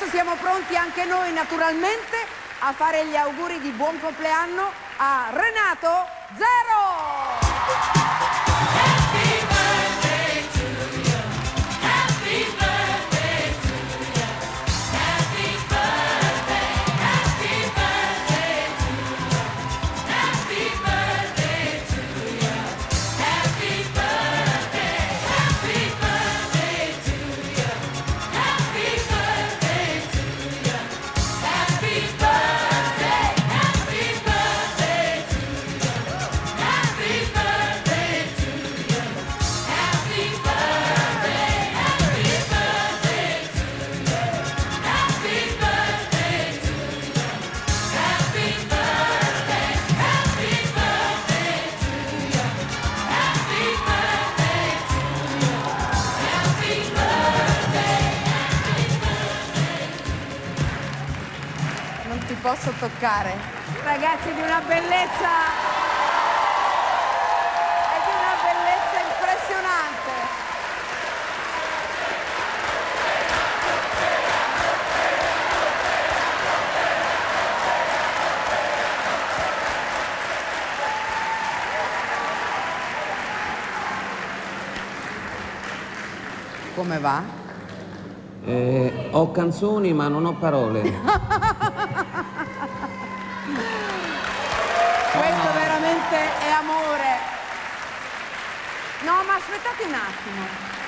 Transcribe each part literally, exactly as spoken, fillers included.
Adesso siamo pronti anche noi naturalmente a fare gli auguri di buon compleanno a Renato Zero! Posso toccare, ragazzi, di una bellezza e di una bellezza impressionante. Come va? Eh, ho canzoni ma non ho parole. Questo veramente è amore. No, ma aspettate un attimo.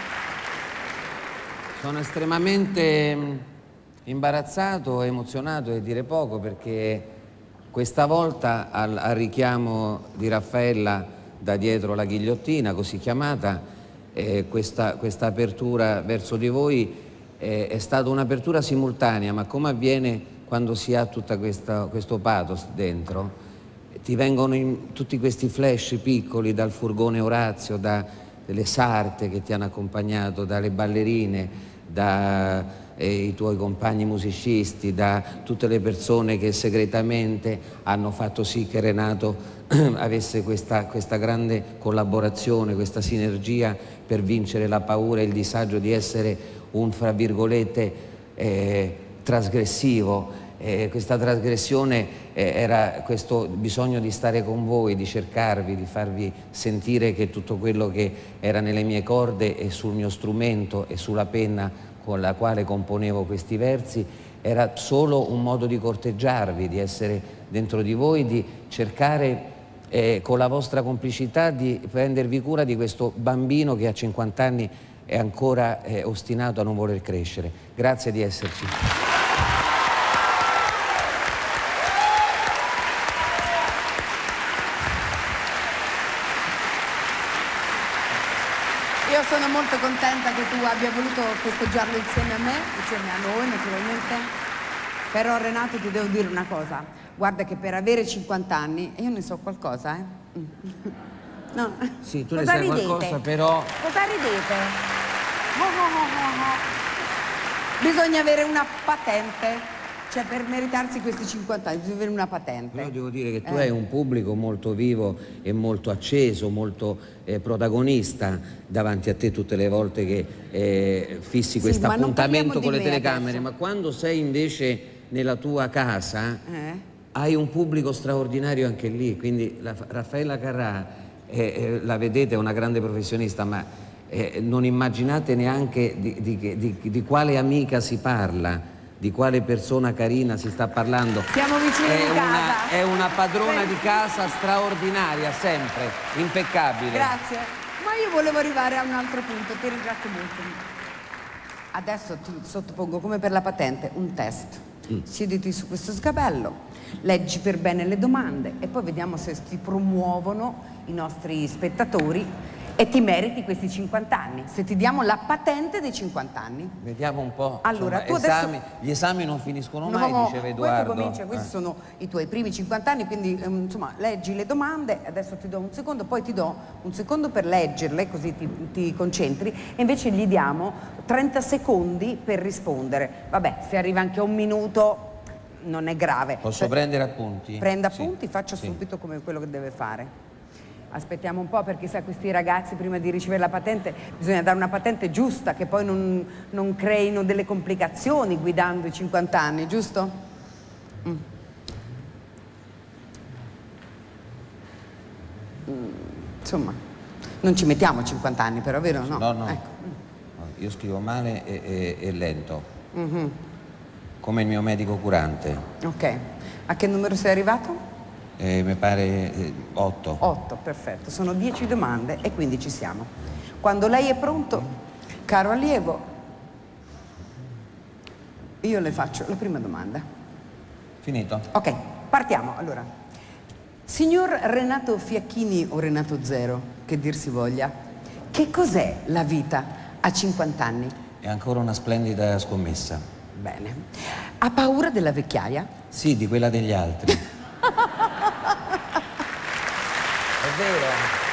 Sono estremamente imbarazzato, emozionato e dire poco, perché questa volta al, al richiamo di Raffaella da dietro la ghigliottina, così chiamata, eh, questa, questa apertura verso di voi eh, è stata un'apertura simultanea, ma come avviene quando si ha tutto questo pathos dentro? Ti vengono in, tutti questi flash piccoli dal furgone Orazio, dalle sarte che ti hanno accompagnato, dalle ballerine, dai eh, tuoi compagni musicisti, da tutte le persone che segretamente hanno fatto sì che Renato avesse questa, questa grande collaborazione, questa sinergia per vincere la paura e il disagio di essere un, fra virgolette, eh, trasgressivo. Eh, questa trasgressione eh, era questo bisogno di stare con voi, di cercarvi, di farvi sentire che tutto quello che era nelle mie corde e sul mio strumento e sulla penna con la quale componevo questi versi era solo un modo di corteggiarvi, di essere dentro di voi, di cercare eh, con la vostra complicità di prendervi cura di questo bambino che a cinquanta anni è ancora eh, ostinato a non voler crescere. Grazie di esserci. Io sono molto contenta che tu abbia voluto festeggiarlo insieme a me, insieme a noi naturalmente, però Renato ti devo dire una cosa, guarda che per avere cinquanta anni, e io ne so qualcosa, eh? No. Sì, tu ne Cosa sai ridete? qualcosa, però... Cosa ridete? Oh, oh, oh, oh. Bisogna avere una patente. Cioè, per meritarsi questi cinquanta anni bisogna avere una patente. Io devo dire che tu eh. hai un pubblico molto vivo e molto acceso, molto eh, protagonista davanti a te tutte le volte che eh, fissi questo sì, appuntamento con le telecamere, adesso. ma quando sei invece nella tua casa eh? hai un pubblico straordinario anche lì, quindi la, Raffaella Carrà, eh, eh, la vedete, è una grande professionista, ma eh, non immaginate neanche di, di, di, di quale amica si parla, di quale persona carina si sta parlando. Siamo vicini è di una, casa. È una padrona di casa straordinaria, sempre, impeccabile. Grazie. Ma io volevo arrivare a un altro punto, ti ringrazio molto. Adesso ti sottopongo, come per la patente, un test. Mm. Siediti su questo sgabello, leggi per bene le domande e poi vediamo se ti promuovono i nostri spettatori e ti meriti questi cinquanta anni, se ti diamo la patente dei cinquanta anni. Vediamo un po'. Allora, insomma, tu esami, adesso... gli esami non finiscono no, mai, no, diceva Edoardo. Questo comincia, questi eh. sono i tuoi primi cinquanta anni, quindi um, insomma leggi le domande, adesso ti do un secondo, poi ti do un secondo per leggerle, così ti, ti concentri, e invece gli diamo trenta secondi per rispondere. Vabbè, se arriva anche a un minuto non è grave. Posso cioè, prendere appunti? Prenda sì. appunti, faccia sì. subito come quello che deve fare. Aspettiamo un po', perché sai, questi ragazzi prima di ricevere la patente bisogna dare una patente giusta, che poi non, non creino delle complicazioni guidando i cinquanta anni, giusto? Mm. Mm, insomma, non ci mettiamo cinquanta anni però, vero? No, no, no. Ecco. No, io scrivo male e, e, e lento, Mm-hmm. come il mio medico curante. Ok, a che numero sei arrivato? Eh, mi pare eh, otto. otto, perfetto, sono dieci domande e quindi ci siamo. Quando lei è pronto, caro allievo, io le faccio la prima domanda. Finito? Ok, partiamo allora. Signor Renato Fiacchini o Renato Zero, che dir si voglia, che cos'è la vita a cinquanta anni? È ancora una splendida scommessa. Bene. Ha paura della vecchiaia? Sì, di quella degli altri. È vero,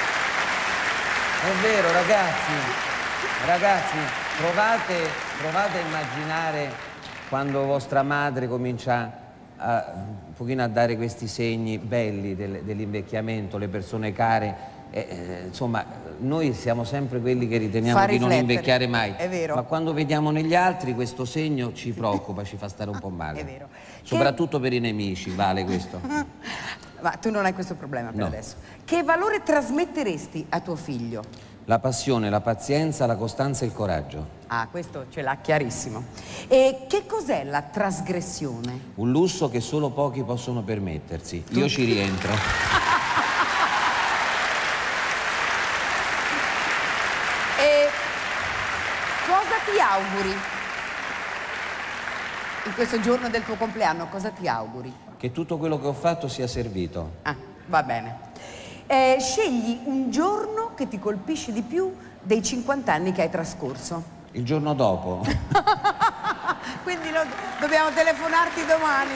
è vero ragazzi, ragazzi, provate, provate a immaginare quando vostra madre comincia a, un pochino a dare questi segni belli del, dell'invecchiamento, le persone care, eh, eh, insomma, noi siamo sempre quelli che riteniamo Fa di non riflettere, invecchiare mai, è vero. ma quando vediamo negli altri questo segno ci preoccupa, ci fa stare un po' male. È vero. Soprattutto per i nemici, vale questo. Ma tu non hai questo problema per No. adesso. Che valore trasmetteresti a tuo figlio? La passione, la pazienza, la costanza e il coraggio. Ah, questo ce l'ha chiarissimo. E che cos'è la trasgressione? Un lusso che solo pochi possono permettersi. Io ci rientro. E cosa ti auguri? In questo giorno del tuo compleanno, cosa ti auguri? Che tutto quello che ho fatto sia servito. Ah, va bene. Eh, scegli un giorno che ti colpisce di più dei cinquanta anni che hai trascorso. Il giorno dopo. Quindi lo- dobbiamo telefonarti domani.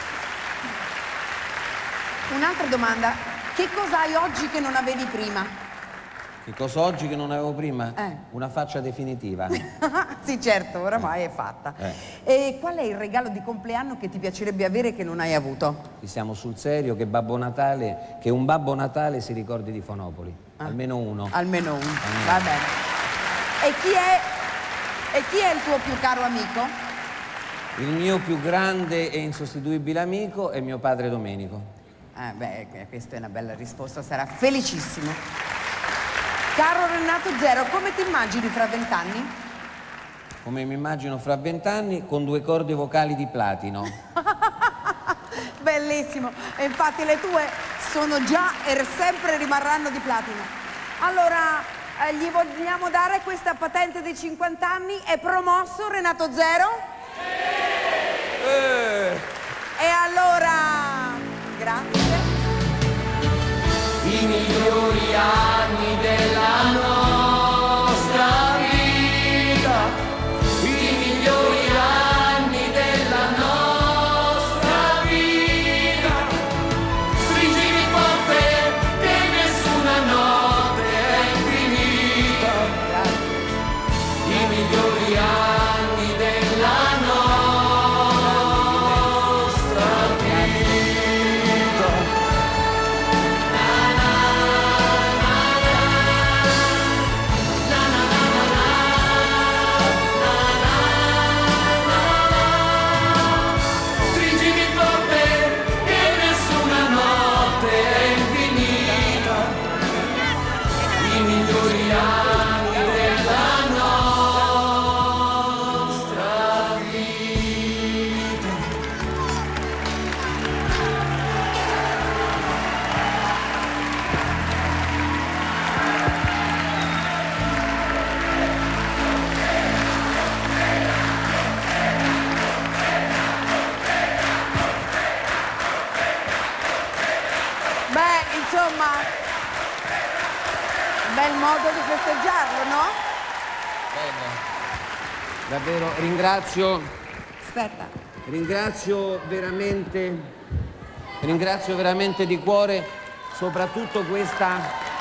Un'altra domanda. Che cosa hai oggi che non avevi prima? Che cosa oggi che non avevo prima? Eh. Una faccia definitiva. Sì, certo, oramai è fatta. Eh. E qual è il regalo di compleanno che ti piacerebbe avere che non hai avuto? Ci siamo sul serio che Babbo Natale, che un Babbo Natale si ricordi di Fonopoli. Ah. Almeno uno. Almeno uno, Almeno. va bene. E chi è, e chi è il tuo più caro amico? Il mio più grande e insostituibile amico è mio padre Domenico. Ah, beh, questa è una bella risposta, sarà felicissimo. Caro Renato Zero, come ti immagini fra vent'anni? Come mi immagino fra vent'anni con due corde vocali di platino. Bellissimo, e infatti le tue sono già e sempre rimarranno di platino. Allora, eh, gli vogliamo dare questa patente dei cinquanta anni? È promosso Renato Zero? Eh. E allora, grazie. I migliori anni della nostra vita, i migliori anni della nostra vita, stringimi forte che nessuna notte è infinita, i migliori anni della nostra vita. Stringimi forte che nessuna notte è infinita, i migliori anni della nostra vita. Beh, insomma, bel modo di festeggiarlo, no? Davvero ringrazio, Aspetta. ringrazio veramente, ringrazio veramente di cuore soprattutto questa,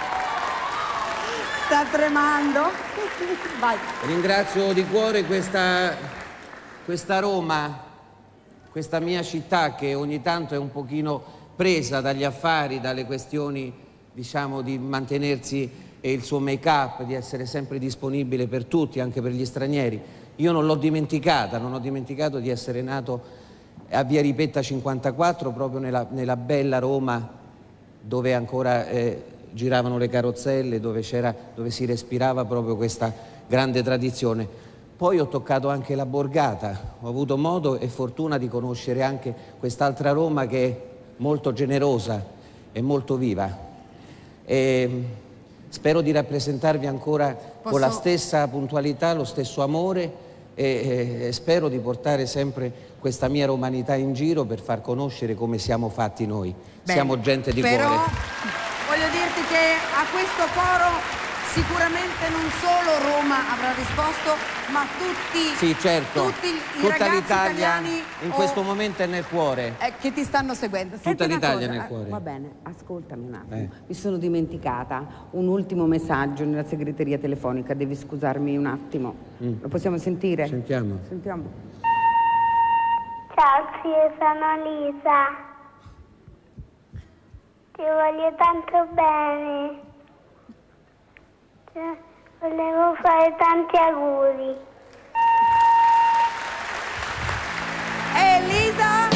Sta tremando. Vai. ringrazio di cuore questa, questa Roma, questa mia città che ogni tanto è un pochino presa dagli affari, dalle questioni diciamo, di mantenersi e il suo make-up, di essere sempre disponibile per tutti, anche per gli stranieri. Io non l'ho dimenticata, non ho dimenticato di essere nato a Via Ripetta cinquantaquattro, proprio nella, nella bella Roma, dove ancora eh, giravano le carrozzelle, dove, c'era, dove si respirava proprio questa grande tradizione. Poi ho toccato anche la borgata, ho avuto modo e fortuna di conoscere anche quest'altra Roma che è molto generosa e molto viva. E spero di rappresentarvi ancora Posso... con la stessa puntualità, lo stesso amore e, e, e spero di portare sempre questa mia romanità in giro per far conoscere come siamo fatti noi. Bene, siamo gente di però, cuore. Voglio dirti che a questo coro sicuramente non solo Roma avrà risposto, ma tutti, sì, certo. tutti i Tutta ragazzi l'Italia italiani in o, questo momento è nel cuore. Eh, che ti stanno seguendo. Senti Tutta l'Italia cosa, nel cuore. Va bene, ascoltami un attimo. Eh. Mi sono dimenticata un ultimo messaggio nella segreteria telefonica, devi scusarmi un attimo. Mm. Lo possiamo sentire? Sentiamo. Sentiamo. Ciao zio, sono Lisa. Ti voglio tanto bene. Volevo fare tanti auguri. Elisa!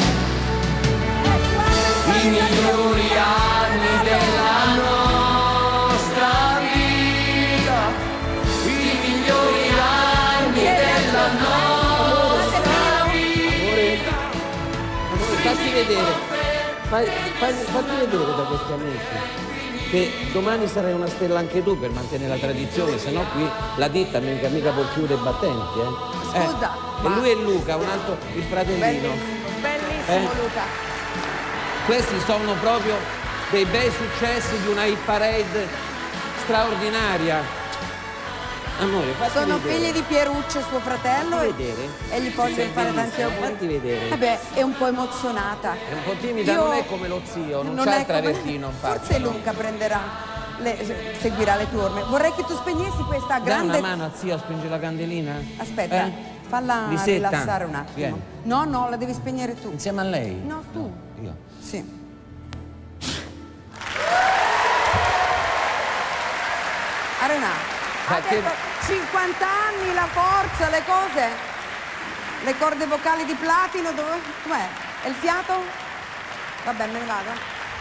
I migliori anni della nostra vita, i migliori anni della nostra vita. Amore, fatti vedere, fai, fai, fatti vedere da questi amici. Che domani sarai una stella anche tu per mantenere la tradizione, se no qui la ditta mica, mica può chiudere i battenti, eh? Scusa, eh. ma... E lui è Luca, un altro, il fratellino. Bellissimo, bellissimo eh? Luca. Questi sono proprio dei bei successi di una hit parade straordinaria. Amore, fatti Sono vedere. figli di Pieruccio, suo fratello, Fatti e, vedere. e gli voglio Sei fare tanti bellissima, auguri. fatti vedere. Vabbè, è un po' emozionata. È un po' timida, Io- non è come lo zio, non, non c'ha è il come- travertino in faccia. Forse no? Luca prenderà, le- seguirà le tue orme. Vorrei che tu spegnessi questa Dai grande... una mano a zio a spingere la candelina? Aspetta, Eh? falla Lisetta, rilassare un attimo. vieni. No, no, la devi spegnere tu. Insieme a lei? No, tu. Io. Sì. Arena, ha Ma che- detto cinquanta anni, la forza, le cose, le corde vocali di platino, dove? Com'è? E il fiato? Vabbè, me ne vado.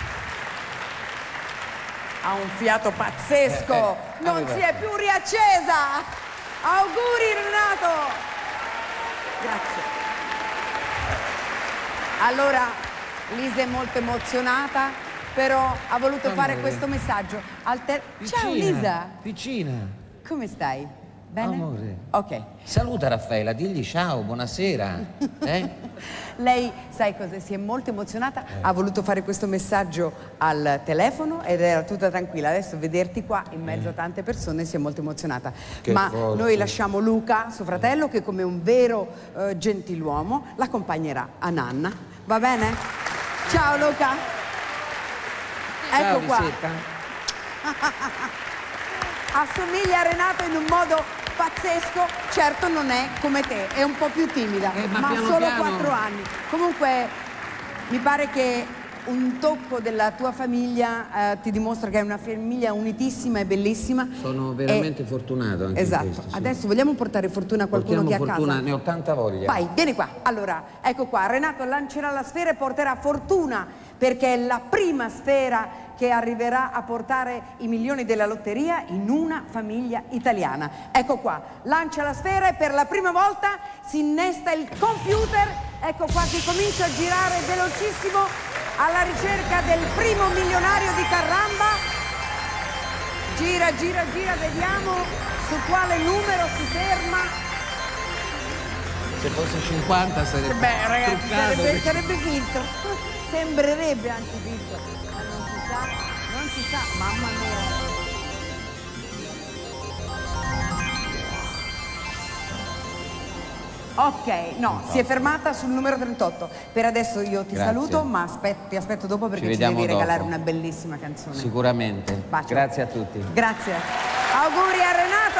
Ha un fiato pazzesco, Eh, eh, non aveva- si è più riaccesa. Auguri Renato. Grazie. Allora, Lisa è molto emozionata, però ha voluto Amore. fare questo messaggio. Al te- Ciao Piccina, Lisa, Piccina. come stai? Bene? Amore. Ok. Saluta Raffaella, digli ciao, buonasera. Eh? Lei, sai cosa? Si è molto emozionata, ha voluto fare questo messaggio al telefono ed era tutta tranquilla. Adesso vederti qua in mezzo a tante persone si è molto emozionata. Che Ma forza. noi lasciamo Luca, suo fratello, che come un vero eh, gentiluomo l'accompagnerà a Nanna. Va bene? Ciao Luca. Ciao, Ecco qua. Lisetta. Assomiglia a Renato in un modo pazzesco, certo non è come te, è un po' più timida, Eh, ma ma, piano solo piano. quattro anni. Comunque mi pare che un tocco della tua famiglia eh, ti dimostra che è una famiglia unitissima e bellissima. Sono veramente E- fortunato anche in Esatto, questo, sì. adesso vogliamo portare fortuna a qualcuno Portiamo che è a fortuna, casa? ne ho tanta voglia. Vai, vieni qua. Allora, ecco qua, Renato lancerà la sfera e porterà fortuna, perché è la prima sfera che arriverà a portare i milioni della lotteria in una famiglia italiana. Ecco qua, lancia la sfera e per la prima volta si innesta il computer, ecco qua che comincia a girare velocissimo alla ricerca del primo milionario di Carramba. Gira, gira, gira, vediamo su quale numero si ferma. Se fosse cinquanta sarebbe Beh, ragazzi, truccato, sarebbe, perché- sarebbe finto. Sembrerebbe anche finto. Ma non si sa, non si sa, mamma mia. Ok, no, si è fermata sul numero trentotto. Per adesso io ti Grazie. saluto, ma aspet- ti aspetto dopo perché Ci ci, vediamo devi regalare dopo. una bellissima canzone. Sicuramente. Bacio. Grazie a tutti. Grazie. Auguri a Renato.